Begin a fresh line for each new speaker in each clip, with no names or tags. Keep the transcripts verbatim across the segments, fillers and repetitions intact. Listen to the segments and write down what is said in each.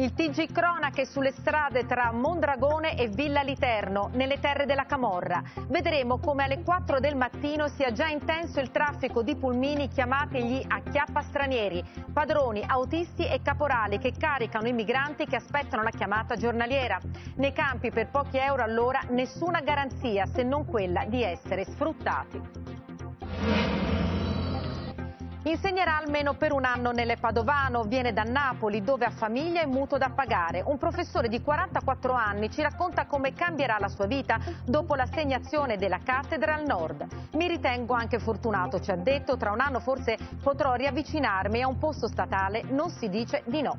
Il T G cronache sulle strade tra Mondragone e Villa Literno, nelle terre della Camorra. Vedremo come alle quattro del mattino sia già intenso il traffico di pulmini chiamati gli acchiappastranieri, padroni, autisti e caporali che caricano i migranti che aspettano la chiamata giornaliera. Nei campi per pochi euro all'ora nessuna garanzia se non quella di essere sfruttati. Insegnerà almeno per un anno nelle Padovano, viene da Napoli dove ha famiglia e mutuo da pagare. Un professore di quarantaquattro anni ci racconta come cambierà la sua vita dopo l'assegnazione della cattedra al nord. Mi ritengo anche fortunato, ci ha detto, tra un anno forse potrò riavvicinarmi a un posto statale, non si dice di no.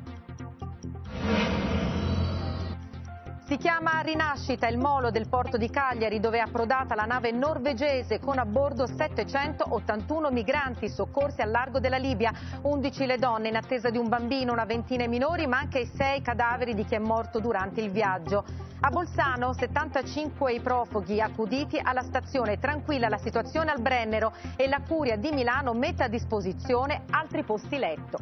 Si chiama Rinascita il molo del porto di Cagliari dove è approdata la nave norvegese con a bordo settecentottantuno migranti soccorsi al largo della Libia, undici le donne in attesa di un bambino, una ventina i minori ma anche i sei cadaveri di chi è morto durante il viaggio. A Bolzano settantacinque i profughi accuditi alla stazione, tranquilla la situazione al Brennero e la Curia di Milano mette a disposizione altri posti letto.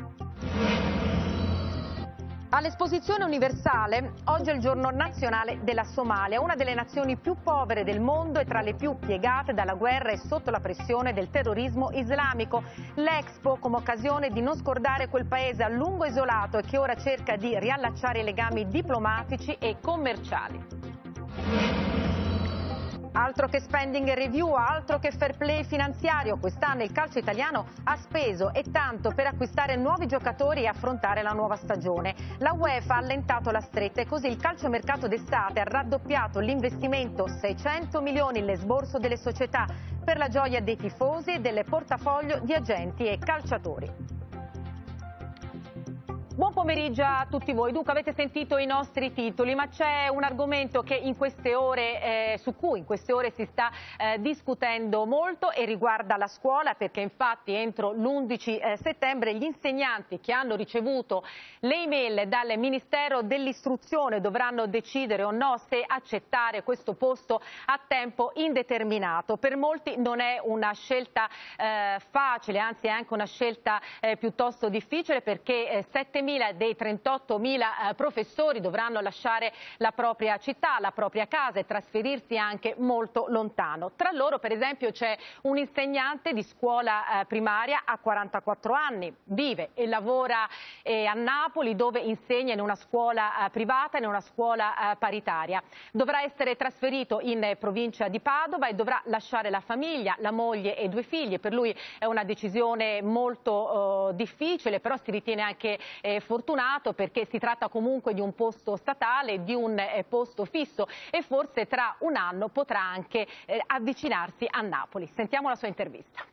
All'Esposizione Universale, oggi è il giorno nazionale della Somalia, una delle nazioni più povere del mondo e tra le più piegate dalla guerra e sotto la pressione del terrorismo islamico. L'Expo come occasione di non scordare quel paese a lungo isolato e che ora cerca di riallacciare i legami diplomatici e commerciali. Altro che spending review, altro che fair play finanziario, quest'anno il calcio italiano ha speso e tanto per acquistare nuovi giocatori e affrontare la nuova stagione. La UEFA ha allentato la stretta e così il calciomercato d'estate ha raddoppiato l'investimento, seicento milioni l'esborso delle società, per la gioia dei tifosi e del portafoglio di agenti e calciatori. Buon pomeriggio a tutti voi. Dunque avete sentito i nostri titoli, ma c'è un argomento che in queste ore, eh, su cui in queste ore si sta eh, discutendo molto e riguarda la scuola, perché infatti entro l'undici eh, settembre gli insegnanti che hanno ricevuto le email dal Ministero dell'Istruzione dovranno decidere o no se accettare questo posto a tempo indeterminato. Per molti non è una scelta eh, facile, anzi è anche una scelta eh, piuttosto difficile, perché eh, settemila dei trentottomila eh, professori dovranno lasciare la propria città, la propria casa e trasferirsi anche molto lontano. Tra loro per esempio c'è un insegnante di scuola eh, primaria a quarantaquattro anni, vive e lavora eh, a Napoli dove insegna in una scuola eh, privata e in una scuola eh, paritaria. Dovrà essere trasferito in eh, provincia di Padova e dovrà lasciare la famiglia, la moglie e due figli. Per lui è una decisione molto eh, difficile, però si ritiene anche eh, fortunato perché si tratta comunque di un posto statale, di un eh, posto fisso e forse tra un anno potrà anche eh, avvicinarsi a Napoli. Sentiamo la sua intervista.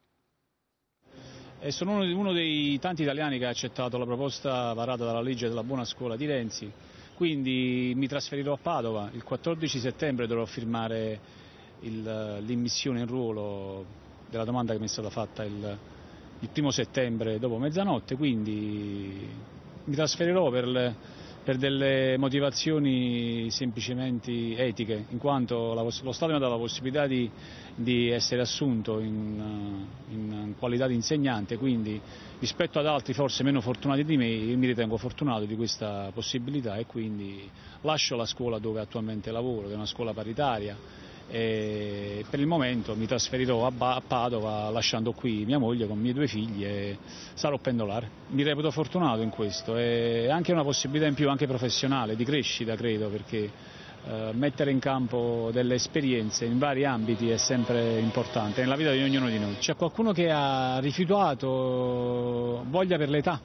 E sono uno, uno dei tanti italiani che ha accettato la proposta varata dalla legge della buona scuola di Renzi, quindi mi trasferirò a Padova. Il quattordici settembre dovrò firmare l'immissione in ruolo della domanda che mi è stata fatta il il primo settembre dopo mezzanotte, quindi mi trasferirò per, per delle motivazioni semplicemente etiche, in quanto la, lo Stato mi ha dato la possibilità di, di essere assunto in, in qualità di insegnante, quindi rispetto ad altri forse meno fortunati di me, io mi ritengo fortunato di questa possibilità e quindi lascio la scuola dove attualmente lavoro, che è una scuola paritaria. E per il momento mi trasferirò a Padova lasciando qui mia moglie con i miei due figli e sarò pendolare. Mi reputo fortunato in questo, è anche una possibilità in più anche professionale, di crescita credo, perché eh, mettere in campo delle esperienze in vari ambiti è sempre importante nella vita di ognuno di noi. C'è qualcuno che ha rifiutato voglia per l'età,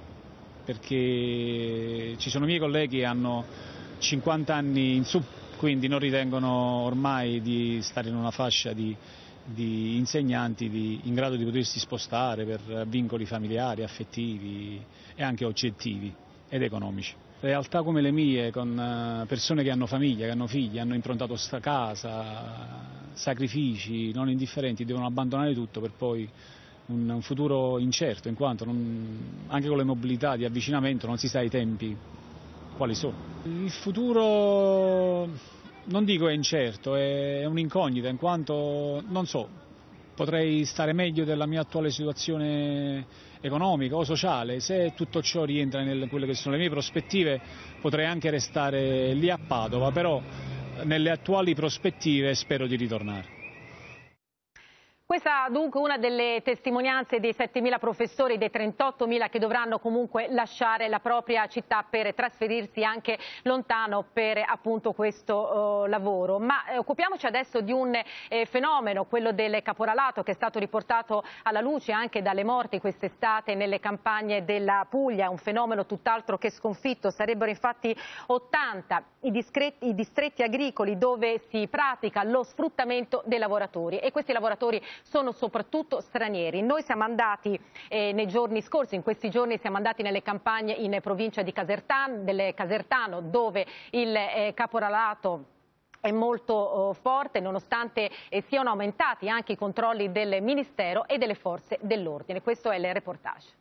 perché ci sono miei colleghi che hanno cinquanta anni in su, quindi non ritengono ormai di stare in una fascia di, di insegnanti di, in grado di potersi spostare per vincoli familiari, affettivi e anche oggettivi ed economici. Realtà come le mie, con persone che hanno famiglia, che hanno figli, hanno improntato sta casa, sacrifici non indifferenti, devono abbandonare tutto per poi un, un futuro incerto, in quanto non, anche con le mobilità di avvicinamento non si sa i tempi quali sono. Il futuro non dico è incerto, è un'incognita, in quanto non so, potrei stare meglio della mia attuale situazione economica o sociale, se tutto ciò rientra in quelle che sono le mie prospettive potrei anche restare lì a Padova, però nelle attuali prospettive spero di ritornare.
Questa dunque una delle testimonianze dei settemila professori, dei trentottomila che dovranno comunque lasciare la propria città per trasferirsi anche lontano per appunto questo uh, lavoro. Ma eh, occupiamoci adesso di un eh, fenomeno, quello del caporalato, che è stato riportato alla luce anche dalle morti quest'estate nelle campagne della Puglia, un fenomeno tutt'altro che sconfitto. Sarebbero infatti ottanta i, discreti, i distretti agricoli dove si pratica lo sfruttamento dei lavoratori, e questi lavoratori sono soprattutto stranieri. Noi siamo andati eh, nei giorni scorsi, in questi giorni siamo andati nelle campagne in provincia di Casertano, del Casertano, dove il eh, caporalato è molto oh, forte, nonostante eh, siano aumentati anche i controlli del Ministero e delle forze dell'ordine. Questo è il reportage.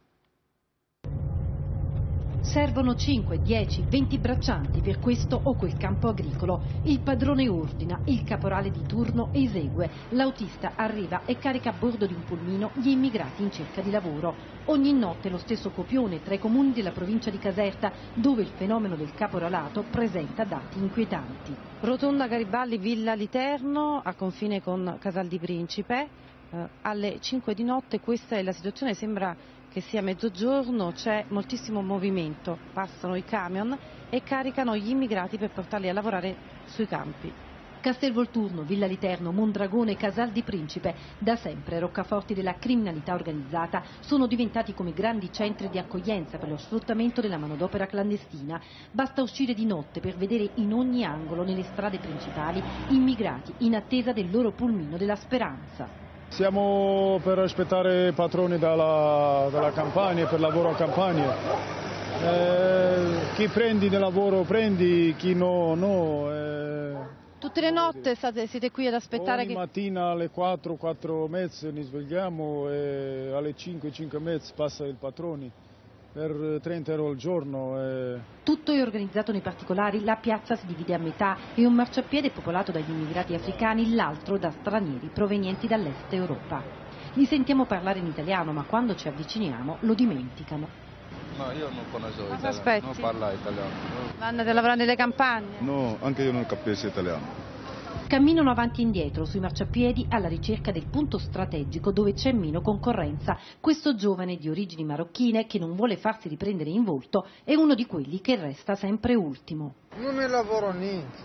Servono cinque, dieci, venti braccianti per questo o quel campo agricolo. Il padrone ordina, il caporale di turno esegue, l'autista arriva e carica a bordo di un pulmino gli immigrati in cerca di lavoro. Ogni notte lo stesso copione tra i comuni della provincia di Caserta, dove il fenomeno del caporalato presenta dati inquietanti.
Rotonda Garibaldi, Villa Literno, a confine con Casal di Principe, eh, alle cinque di notte. Questa è la situazione, sembra che sia mezzogiorno, c'è moltissimo movimento, passano i camion e caricano gli immigrati per portarli a lavorare sui campi.
Castelvolturno, Villa Literno, Mondragone e Casal di Principe, da sempre roccaforti della criminalità organizzata, sono diventati come grandi centri di accoglienza per lo sfruttamento della manodopera clandestina. Basta uscire di notte per vedere in ogni angolo, nelle strade principali, immigrati in attesa del loro pulmino della speranza.
Siamo per aspettare patroni dalla, dalla campagna, per lavoro a campagna. Eh, chi prendi del lavoro prendi, chi no, no. Eh.
Tutte le notte state, siete qui ad aspettare?
Ogni
che...
mattina alle quattro, quattro e mezza ne svegliamo e alle cinque, cinque e mezza passa il patrone. Per trenta euro al giorno. Eh.
Tutto è organizzato nei particolari, la piazza si divide a metà e un marciapiede popolato dagli immigrati africani, l'altro da stranieri provenienti dall'est Europa. Li sentiamo parlare in italiano, ma quando ci avviciniamo lo dimenticano.
No, io non conosco
Cosa
italiano,
aspetti?
non parlo italiano.
Andate a lavorare nelle campagne?
No, anche io non capisco italiano.
Camminano avanti e indietro sui marciapiedi alla ricerca del punto strategico dove c'è meno concorrenza. Questo giovane di origini marocchine, che non vuole farsi riprendere in volto, è uno di quelli che resta sempre ultimo.
Non ne lavoro niente.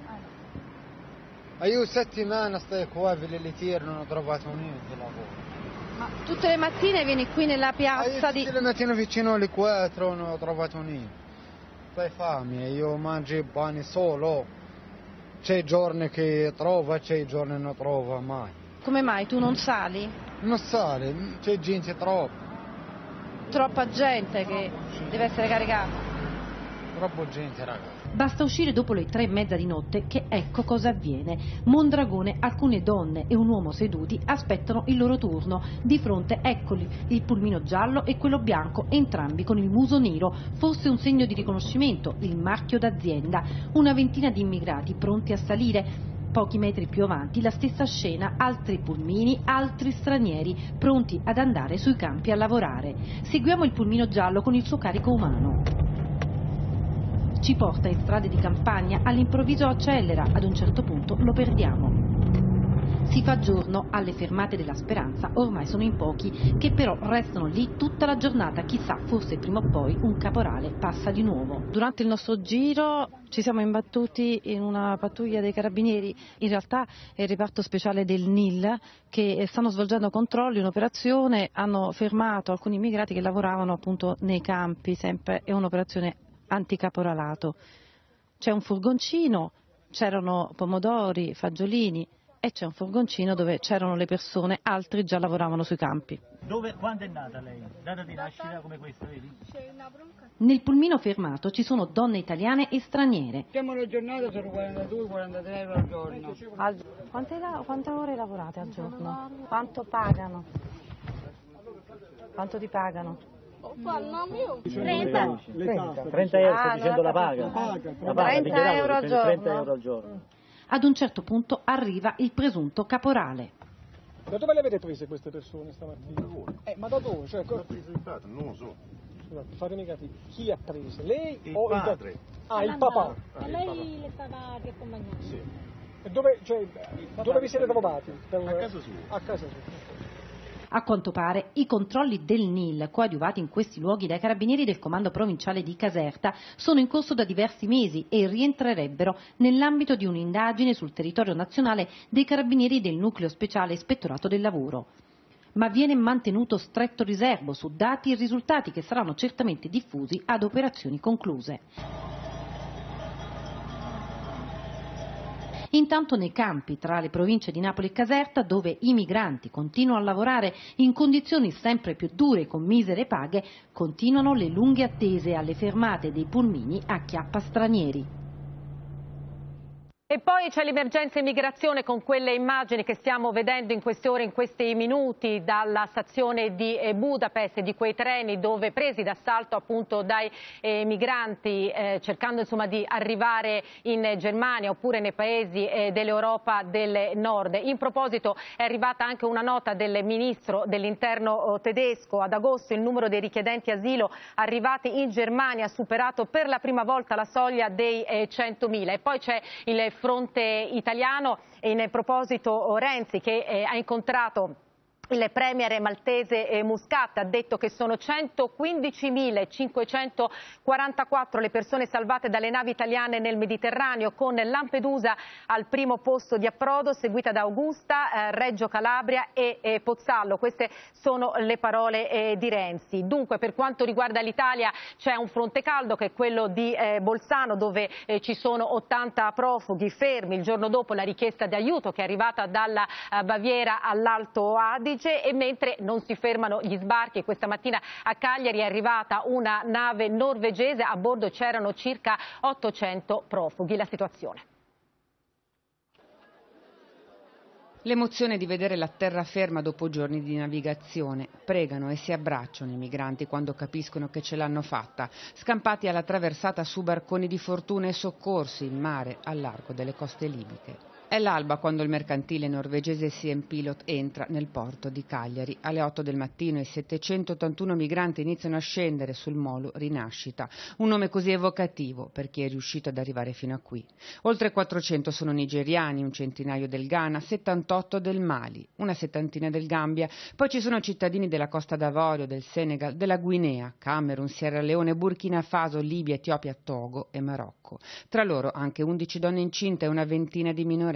Io settimana stai qua a Villa Literno, non ho trovato niente di lavoro.
Ma tutte le mattine vieni qui nella piazza di...
Tutte le mattine vicino alle quattro non ho trovato niente. Fai fame, io mangio il pane solo. C'è giorni che trova, c'è giorni che non trova mai.
Come mai tu non sali?
Non sale, c'è gente troppo.
Troppa gente che deve essere caricata.
Troppo gente, ragazzi.
Basta uscire dopo le tre e mezza di notte che ecco cosa avviene. Mondragone, alcune donne e un uomo seduti aspettano il loro turno. Di fronte eccoli, il pulmino giallo e quello bianco, entrambi con il muso nero, forse un segno di riconoscimento, il marchio d'azienda. Una ventina di immigrati pronti a salire. Pochi metri più avanti la stessa scena, altri pulmini, altri stranieri, pronti ad andare sui campi a lavorare. Seguiamo il pulmino giallo con il suo carico umano. Ci porta in strade di campagna, all'improvviso accelera, ad un certo punto lo perdiamo. Si fa giorno, alle fermate della Speranza ormai sono in pochi, che però restano lì tutta la giornata, chissà, forse prima o poi un caporale passa di nuovo.
Durante il nostro giro ci siamo imbattuti in una pattuglia dei carabinieri, in realtà è il reparto speciale del N I L, che stanno svolgendo controlli, un'operazione, hanno fermato alcuni immigrati che lavoravano appunto nei campi, sempre è un'operazione anticaporalato. C'è un furgoncino, c'erano pomodori, fagiolini e c'è un furgoncino dove c'erano le persone, altri già lavoravano sui campi.
Dove, quando è nata lei? Data di nascita come questa, vedi?
Nel pulmino fermato ci sono donne italiane e straniere.
Siamo alla giornata, sono quarantadue quarantatré euro al giorno.
Al, quante, quante ore lavorate al giorno? Quanto pagano? Quanto ti pagano?
trenta. trenta euro, sta dicendo la paga. La paga,
trenta euro al giorno.
trenta euro al giorno.
Ad un certo punto arriva il presunto caporale.
Da dove le avete prese queste persone stamattina?
Da dove?
Eh, ma da dove? Cioè,
non lo so.
Scusate, fatemi capire, chi ha prese? Lei
il
o
padre?
il Ah, il papà.
E lei le stava riaccompagnando?
Sì.
E dove, cioè, dove vi siete trovati? Per...
A casa sua.
A casa sua.
A quanto pare i controlli del N I L, coadiuvati in questi luoghi dai carabinieri del comando provinciale di Caserta, sono in corso da diversi mesi e rientrerebbero nell'ambito di un'indagine sul territorio nazionale dei carabinieri del nucleo speciale ispettorato del lavoro. Ma viene mantenuto stretto riservo su dati e risultati che saranno certamente diffusi ad operazioni concluse. Intanto nei campi tra le province di Napoli e Caserta, dove i migranti continuano a lavorare in condizioni sempre più dure e con misere paghe, continuano le lunghe attese alle fermate dei pulmini a chiappa stranieri.
E poi c'è l'emergenza immigrazione con quelle immagini che stiamo vedendo in queste ore, in questi minuti, dalla stazione di Budapest, di quei treni dove presi d'assalto appunto dai eh, migranti eh, cercando insomma di arrivare in Germania oppure nei paesi eh, dell'Europa del Nord. In proposito è arrivata anche una nota del ministro dell'interno tedesco. Ad agosto il numero dei richiedenti asilo arrivati in Germania ha superato per la prima volta la soglia dei eh, centomila. E poi c'è il fronte italiano e in proposito Renzi che eh, ha incontrato il premier maltese eh, Muscat, ha detto che sono centoquindicimilacinquecentoquarantaquattro le persone salvate dalle navi italiane nel Mediterraneo, con Lampedusa al primo posto di approdo, seguita da Augusta, eh, Reggio Calabria e eh, Pozzallo. Queste sono le parole eh, di Renzi. Dunque, per quanto riguarda l'Italia c'è un fronte caldo che è quello di eh, Bolzano, dove eh, ci sono ottanta profughi fermi il giorno dopo la richiesta di aiuto che è arrivata dalla eh, Baviera all'Alto Adige. E mentre non si fermano gli sbarchi, questa mattina a Cagliari è arrivata una nave norvegese, a bordo c'erano circa ottocento profughi. La situazione.
L'emozione di vedere la terraferma dopo giorni di navigazione. Pregano e si abbracciano i migranti quando capiscono che ce l'hanno fatta, scampati alla traversata su barconi di fortuna e soccorsi in mare al largo delle coste libiche. È l'alba quando il mercantile norvegese Siem Pilot entra nel porto di Cagliari. Alle otto del mattino i settecentottantuno migranti iniziano a scendere sul molo Rinascita, un nome così evocativo per chi è riuscito ad arrivare fino a qui. Oltre quattrocento sono nigeriani, un centinaio del Ghana, settantotto del Mali, una settantina del Gambia, poi ci sono cittadini della Costa d'Avorio, del Senegal, della Guinea, Camerun, Sierra Leone, Burkina Faso, Libia, Etiopia, Togo e Marocco. Tra loro anche undici donne incinte e una ventina di minorenni.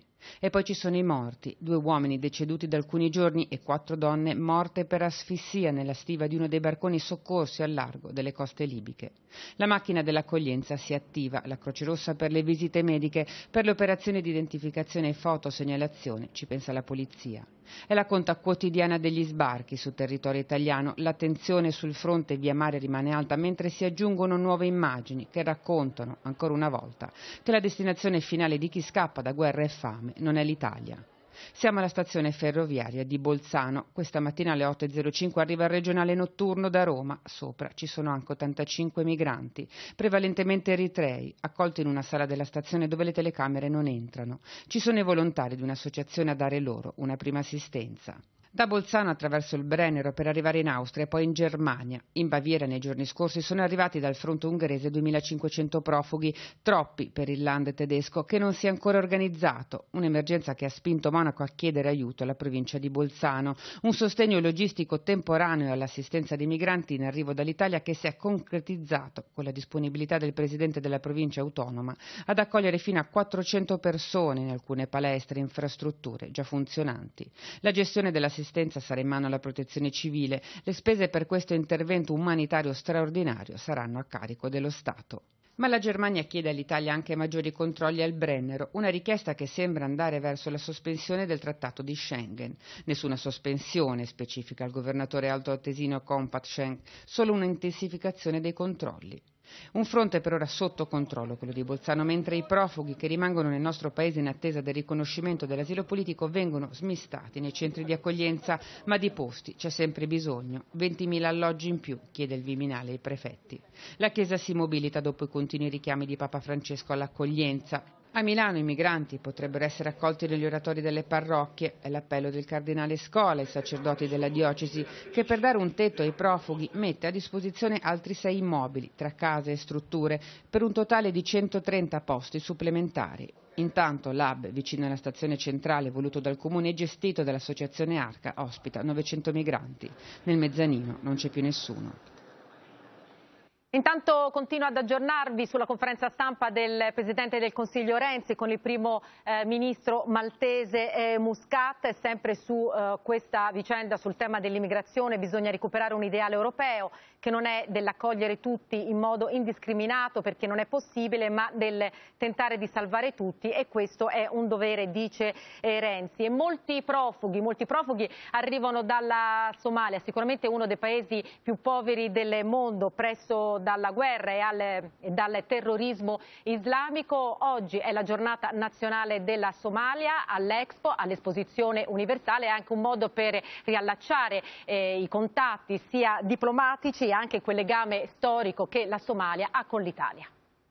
E poi ci sono i morti, due uomini deceduti da alcuni giorni e quattro donne morte per asfissia nella stiva di uno dei barconi soccorsi al largo delle coste libiche. La macchina dell'accoglienza si attiva, la Croce Rossa per le visite mediche, per le operazioni di identificazione e fotosegnalazione, ci pensa la polizia. È la conta quotidiana degli sbarchi su territorio italiano, l'attenzione sul fronte via mare rimane alta mentre si aggiungono nuove immagini che raccontano, ancora una volta, che la destinazione finale di chi scappa da guerra e fame non è l'Italia. Siamo alla stazione ferroviaria di Bolzano. Questa mattina alle otto e zero cinque arriva il regionale notturno da Roma. Sopra ci sono anche ottantacinque migranti, prevalentemente eritrei, accolti in una sala della stazione dove le telecamere non entrano. Ci sono i volontari di un'associazione a dare loro una prima assistenza. Da Bolzano attraverso il Brennero per arrivare in Austria e poi in Germania. In Baviera nei giorni scorsi sono arrivati dal fronte ungherese duemilacinquecento profughi, troppi per il Land tedesco che non si è ancora organizzato, un'emergenza che ha spinto Monaco a chiedere aiuto alla provincia di Bolzano, un sostegno logistico temporaneo all'assistenza dei migranti in arrivo dall'Italia che si è concretizzato con la disponibilità del presidente della provincia autonoma ad accogliere fino a quattrocento persone in alcune palestre e infrastrutture già funzionanti. La gestione dell'assistenza sarà in mano alla protezione civile, le spese per questo intervento umanitario straordinario saranno a carico dello Stato. Ma la Germania chiede all'Italia anche maggiori controlli al Brennero, una richiesta che sembra andare verso la sospensione del trattato di Schengen. Nessuna sospensione, specifica il governatore altoatesino Compact Schengen, solo un'intensificazione dei controlli. Un fronte per ora sotto controllo, quello di Bolzano, mentre i profughi che rimangono nel nostro paese in attesa del riconoscimento dell'asilo politico vengono smistati nei centri di accoglienza, ma di posti c'è sempre bisogno. ventimila alloggi in più, chiede il Viminale ai prefetti. La Chiesa si mobilita dopo i continui richiami di Papa Francesco all'accoglienza. A Milano i migranti potrebbero essere accolti negli oratori delle parrocchie. È l'appello del cardinale Scola ai sacerdoti della diocesi, che per dare un tetto ai profughi mette a disposizione altri sei immobili, tra case e strutture, per un totale di centotrenta posti supplementari. Intanto l'hub, vicino alla stazione centrale voluto dal comune e gestito dall'associazione Arca, ospita novecento migranti. Nel mezzanino non c'è più nessuno.
Intanto continuo ad aggiornarvi sulla conferenza stampa del Presidente del Consiglio Renzi con il primo eh, ministro maltese eh, Muscat. Sempre su eh, questa vicenda, sul tema dell'immigrazione, bisogna recuperare un ideale europeo che non è dell'accogliere tutti in modo indiscriminato, perché non è possibile, ma del tentare di salvare tutti, e questo è un dovere, dice eh, Renzi. E molti profughi, molti profughi arrivano dalla Somalia, sicuramente uno dei paesi più poveri del mondo, presso dalla guerra e, al, e dal terrorismo islamico. Oggi è la giornata nazionale della Somalia. All'Expo, all'esposizione universale, è anche un modo per riallacciare eh, i contatti sia diplomatici e anche quel legame storico che la Somalia ha con l'Italia.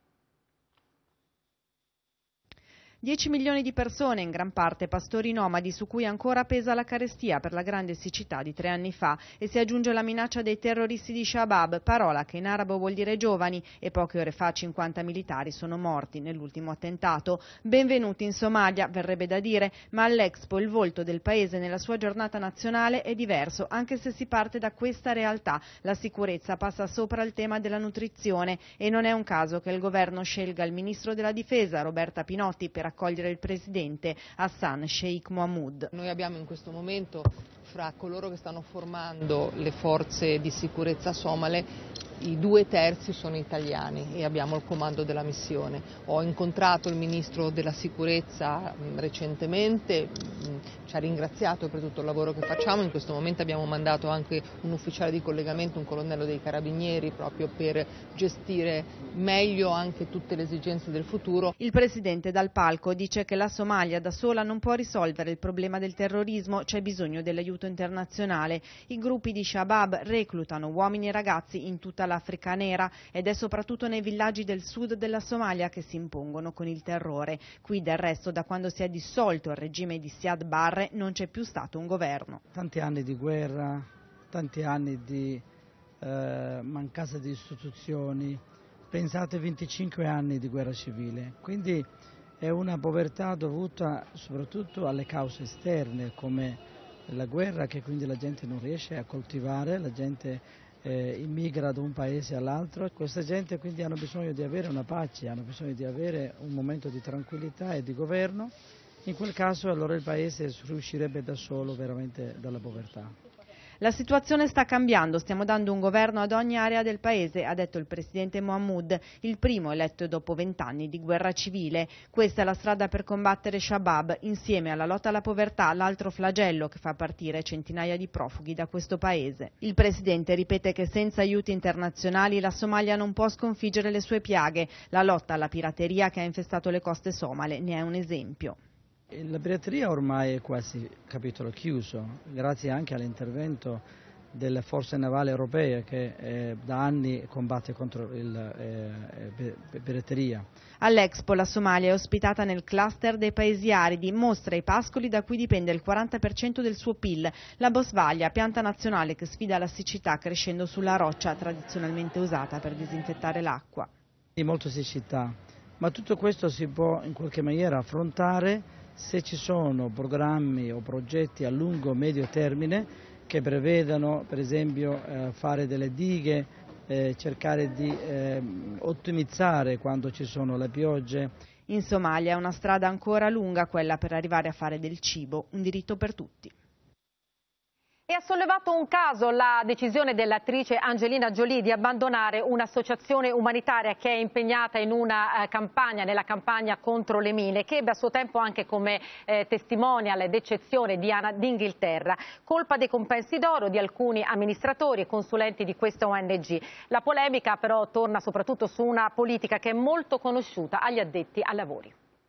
dieci milioni di persone, in gran parte pastori nomadi, su cui ancora pesa la carestia per la grande siccità di tre anni fa, e si aggiunge la minaccia dei terroristi di Shabab, parola che in arabo vuol dire giovani, e poche ore fa cinquanta militari sono morti nell'ultimo attentato. Benvenuti in Somalia, verrebbe da dire, ma all'Expo il volto del paese nella sua giornata nazionale è diverso, anche se si parte da questa realtà. La sicurezza passa sopra il tema della nutrizione, e non è un caso che il governo scelga il ministro della difesa, Roberta Pinotti, per accogliere il presidente Hassan Sheikh Mohamud.
Noi abbiamo in questo momento, fra coloro che stanno formando le forze di sicurezza somale, i due terzi sono italiani e abbiamo il comando della missione. Ho incontrato il ministro della sicurezza mh, recentemente, mh, ci ha ringraziato per tutto il lavoro che facciamo. In questo momento abbiamo mandato anche un ufficiale di collegamento, un colonnello dei carabinieri, proprio per gestire meglio anche tutte le esigenze del futuro.
Il presidente dal palco dice che la Somalia da sola non può risolvere il problema del terrorismo, c'è bisogno dell'aiuto internazionale. I gruppi di Shabab reclutano uomini e ragazzi in tutta l'Africa nera, ed è soprattutto nei villaggi del sud della Somalia che si impongono con il terrore. Qui del resto, da quando si è dissolto il regime di Siad Barre, non c'è più stato un governo.
Tanti anni di guerra, tanti anni di eh, mancanza di istituzioni, pensate venticinque anni di guerra civile, quindi è una povertà dovuta soprattutto alle cause esterne come la guerra, che quindi la gente non riesce a coltivare, la gente Eh, immigra da un paese all'altro. Questa gente quindi hanno bisogno di avere una pace, hanno bisogno di avere un momento di tranquillità e di governo. In quel caso allora il paese riuscirebbe da solo veramente dalla povertà.
La situazione sta cambiando, stiamo dando un governo ad ogni area del paese, ha detto il presidente Mohamud, il primo eletto dopo vent'anni di guerra civile. Questa è la strada per combattere Shabab, insieme alla lotta alla povertà, l'altro flagello che fa partire centinaia di profughi da questo paese. Il presidente ripete che senza aiuti internazionali la Somalia non può sconfiggere le sue piaghe. La lotta alla pirateria che ha infestato le coste somale ne è un esempio.
La pirateria ormai è quasi capitolo chiuso, grazie anche all'intervento delle forze navali europee che eh, da anni combatte contro la eh, pirateria.
All'Expo la Somalia è ospitata nel cluster dei paesi aridi, mostra i pascoli da cui dipende il quaranta per cento del suo P I L, la bosvaglia, pianta nazionale che sfida la siccità crescendo sulla roccia, tradizionalmente usata per disinfettare l'acqua.
Di molta siccità, ma tutto questo si può in qualche maniera affrontare se ci sono programmi o progetti a lungo medio termine che prevedano per esempio eh, fare delle dighe, eh, cercare di eh, ottimizzare quando ci sono le piogge.
In Somalia è una strada ancora lunga quella per arrivare a fare del cibo un diritto per tutti.
E ha sollevato un caso la decisione dell'attrice Angelina Jolie di abbandonare un'associazione umanitaria che è impegnata in una eh, campagna, nella campagna contro le mine, che ebbe a suo tempo anche come eh, testimonial d'eccezione Diana d'Inghilterra, colpa dei compensi d'oro di alcuni amministratori e consulenti di questa O N G. La polemica però torna soprattutto su una politica che è molto conosciuta agli addetti ai lavori.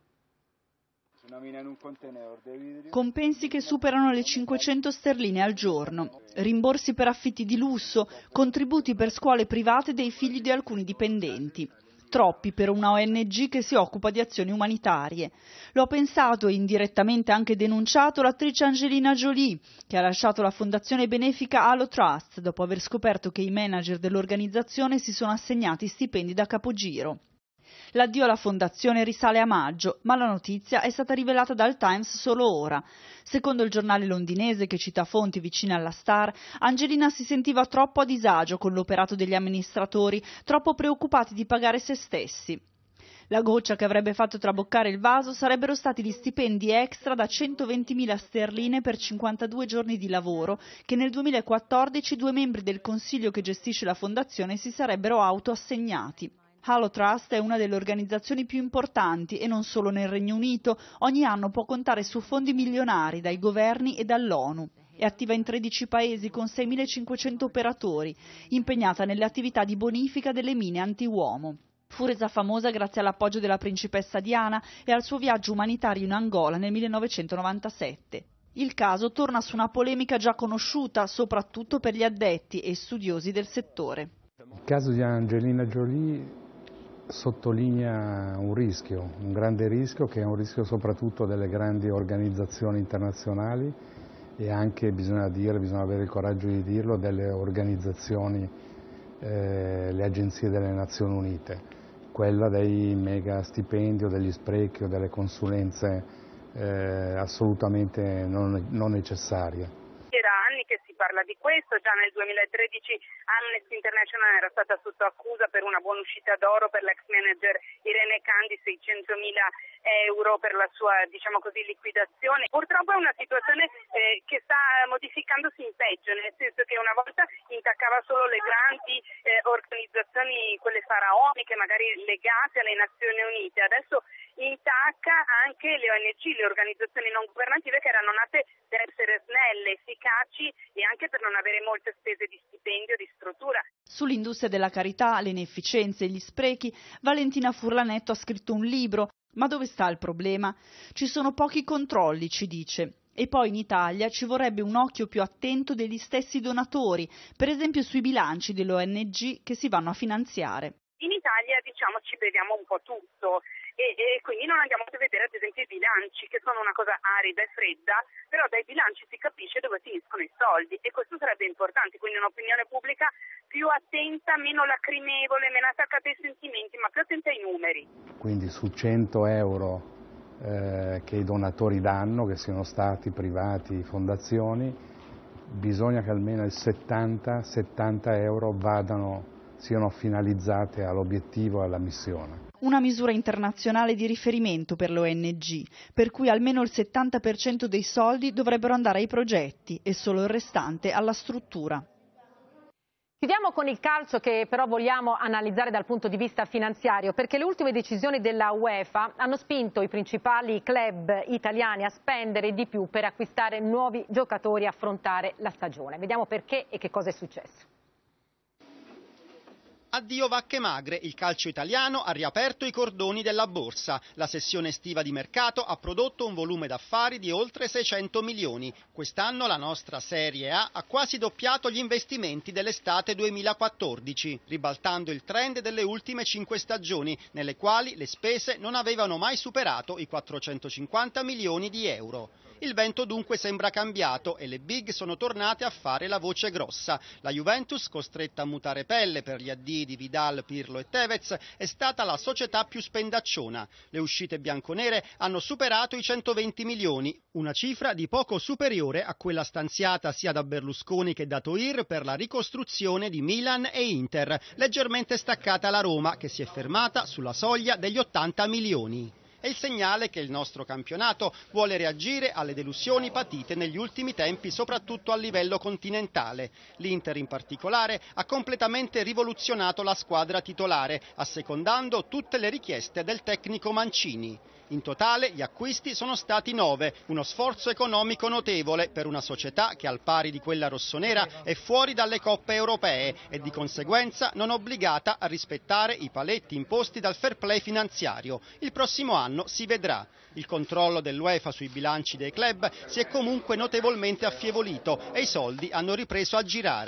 Compensi che superano le cinquecento sterline al giorno, rimborsi per affitti di lusso, contributi per scuole private dei figli di alcuni dipendenti. troppi per una O N G che si occupa di azioni umanitarie. Lo ha pensato e indirettamente anche denunciato l'attrice Angelina Jolie, che ha lasciato la fondazione benefica Halo Trust dopo aver scoperto che i manager dell'organizzazione si sono assegnati stipendi da capogiro. L'addio alla fondazione risale a maggio, ma la notizia è stata rivelata dal Times solo ora. Secondo il giornale londinese, che cita fonti vicine alla star, Angelina si sentiva troppo a disagio con l'operato degli amministratori, troppo preoccupati di pagare se stessi. La goccia che avrebbe fatto traboccare il vaso sarebbero stati gli stipendi extra da centoventimila sterline per cinquantadue giorni di lavoro che nel duemilaquattordici due membri del consiglio che gestisce la fondazione si sarebbero autoassegnati. Halo Trust è una delle organizzazioni più importanti e non solo nel Regno Unito, ogni anno può contare su fondi milionari dai governi e dall'ONU. È attiva in tredici paesi con seimilacinquecento operatori, impegnata nelle attività di bonifica delle mine anti-uomo. Fu resa famosa grazie all'appoggio della principessa Diana e al suo viaggio umanitario in Angola nel millenovecentonovantasette. Il caso torna su una polemica già conosciuta, soprattutto per gli addetti e studiosi del settore.
Il caso di Angelina Jolie sottolinea un rischio, un grande rischio, che è un rischio soprattutto delle grandi organizzazioni internazionali e anche, bisogna dire, bisogna avere il coraggio di dirlo, delle organizzazioni, eh, le agenzie delle Nazioni Unite, quella dei mega stipendi o degli sprechi o delle consulenze eh, assolutamente non, non necessarie.
Che si parla di questo, già nel duemilatredici Amnesty International era stata sotto accusa per una buona uscita d'oro per l'ex manager Irene Kandi, seicentomila euro per la sua, diciamo così, liquidazione. Purtroppo è una situazione eh, che sta modificandosi in peggio, nel senso che una volta intaccava solo le grandi eh, organizzazioni, quelle faraoniche, magari legate alle Nazioni Unite, adesso intacca anche le O N G, le organizzazioni non governative che erano nate per essere snelle, efficaci e anche per non avere molte spese di stipendio, di struttura.
Sull'industria della carità, le inefficienze e gli sprechi, Valentina Furlanetto ha scritto un libro. Ma dove sta il problema? Ci sono pochi controlli, ci dice. E poi in Italia ci vorrebbe un occhio più attento degli stessi donatori, per esempio sui bilanci delle O N G che si vanno a finanziare.
In Italia, diciamo, ci beviamo un po' tutto. E, e quindi non andiamo a vedere ad esempio i bilanci, che sono una cosa arida e fredda, però dai bilanci si capisce dove finiscono i soldi e questo sarebbe importante, quindi un'opinione pubblica più attenta, meno lacrimevole, meno attaccata ai sentimenti, ma più attenta ai numeri.
Quindi su cento euro eh, che i donatori danno, che siano stati privati, fondazioni, bisogna che almeno il settanta euro vadano, siano finalizzate all'obiettivo e alla missione.
Una misura internazionale di riferimento per le O N G, per cui almeno il settanta per cento dei soldi dovrebbero andare ai progetti e solo il restante alla struttura.
Chiudiamo con il calcio, che però vogliamo analizzare dal punto di vista finanziario, perché le ultime decisioni della UEFA hanno spinto i principali club italiani a spendere di più per acquistare nuovi giocatori e affrontare la stagione. Vediamo perché e che cosa è successo.
Addio vacche magre, il calcio italiano ha riaperto i cordoni della borsa. La sessione estiva di mercato ha prodotto un volume d'affari di oltre seicento milioni. Quest'anno la nostra Serie A ha quasi doppiato gli investimenti dell'estate duemilaquattordici, ribaltando il trend delle ultime cinque stagioni, nelle quali le spese non avevano mai superato i quattrocentocinquanta milioni di euro. Il vento dunque sembra cambiato e le big sono tornate a fare la voce grossa. La Juventus, costretta a mutare pelle per gli addii di Vidal, Pirlo e Tevez, è stata la società più spendacciona. Le uscite bianconere hanno superato i centoventi milioni, una cifra di poco superiore a quella stanziata sia da Berlusconi che da Toir per la ricostruzione di Milan e Inter, leggermente staccata la Roma, che si è fermata sulla soglia degli ottanta milioni. È il segnale che il nostro campionato vuole reagire alle delusioni patite negli ultimi tempi, soprattutto a livello continentale. L'Inter in particolare ha completamente rivoluzionato la squadra titolare, assecondando tutte le richieste del tecnico Mancini. In totale gli acquisti sono stati nove, uno sforzo economico notevole per una società che al pari di quella rossonera è fuori dalle coppe europee e di conseguenza non obbligata a rispettare i paletti imposti dal fair play finanziario. Il prossimo anno si vedrà. Il controllo dell'UEFA sui bilanci dei club si è comunque notevolmente affievolito e i soldi hanno ripreso a girare.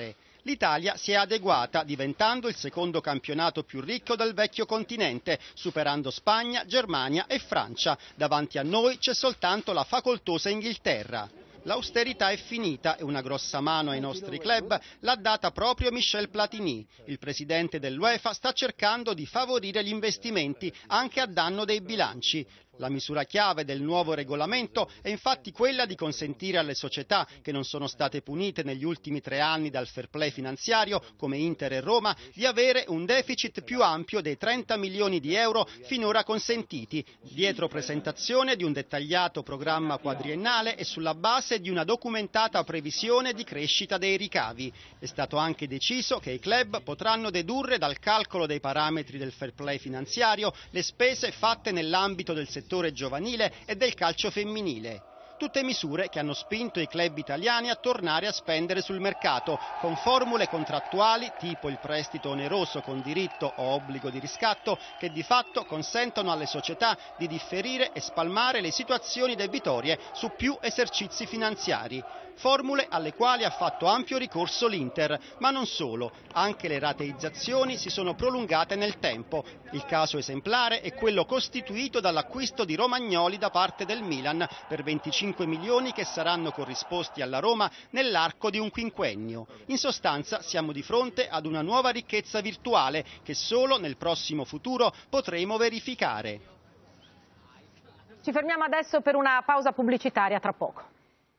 L'Italia si è adeguata, diventando il secondo campionato più ricco del vecchio continente, superando Spagna, Germania e Francia. Davanti a noi c'è soltanto la facoltosa Inghilterra. L'austerità è finita e una grossa mano ai nostri club l'ha data proprio Michel Platini. Il presidente dell'UEFA sta cercando di favorire gli investimenti anche a danno dei bilanci. La misura chiave del nuovo regolamento è infatti quella di consentire alle società che non sono state punite negli ultimi tre anni dal fair play finanziario, come Inter e Roma, di avere un deficit più ampio dei trenta milioni di euro finora consentiti, dietro presentazione di un dettagliato programma quadriennale e sulla base di una documentata previsione di crescita dei ricavi. È stato anche deciso che i club potranno dedurre dal calcolo dei parametri del fair play finanziario le spese fatte nell'ambito del settore giovanile e del calcio femminile. Tutte misure che hanno spinto i club italiani a tornare a spendere sul mercato, con formule contrattuali tipo il prestito oneroso con diritto o obbligo di riscatto, che di fatto consentono alle società di differire e spalmare le situazioni debitorie su più esercizi finanziari. Formule alle quali ha fatto ampio ricorso l'Inter, ma non solo, anche le rateizzazioni si sono prolungate nel tempo. Il caso esemplare è quello costituito dall'acquisto di Romagnoli da parte del Milan per venticinque milioni che saranno corrisposti alla Roma nell'arco di un quinquennio. In sostanza siamo di fronte ad una nuova ricchezza virtuale che solo nel prossimo futuro potremo verificare.
Ci fermiamo adesso per una pausa pubblicitaria, tra poco.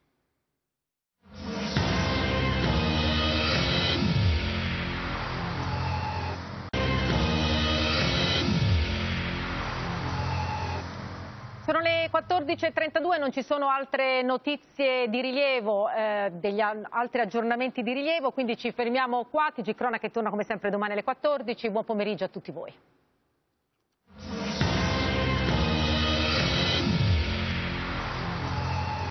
Sono le quattordici e trentadue, non ci sono altre notizie di rilievo, eh, degli altri aggiornamenti di rilievo, quindi ci fermiamo qua. T G Cronache torna come sempre domani alle quattordici. Buon pomeriggio a tutti voi.